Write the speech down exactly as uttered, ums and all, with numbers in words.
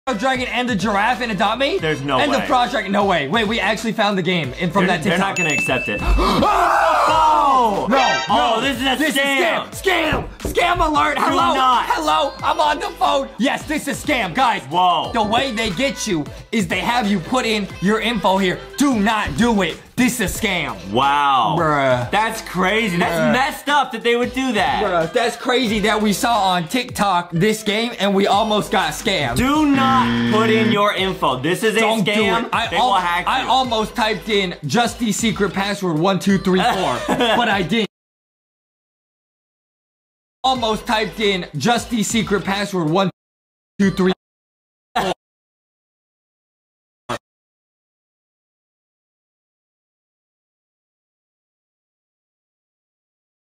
Dragon and the giraffe and adopt me? There's no and way. And the frog dragon, no way. Wait, we actually found the game and from they're, that TikTok. They're not gonna accept it. Oh! No, no. Oh, this is a this scam. Is scam. Scam. Scam alert. Do Hello. not. Hello. I'm on the phone. Yes, this is scam. Guys, whoa. The way they get you is they have you put in your info here. Do not do it. This is a scam. Wow. Bruh. That's crazy. That's Bruh. messed up that they would do that. Bruh, that's crazy that we saw on TikTok this game and we almost got scammed. Do not put in your info. This is a Don't scam. do it. I, they al will hack you. I almost typed in Justy's secret password one two three four, but I didn't. Almost typed in Justy's secret password one two three.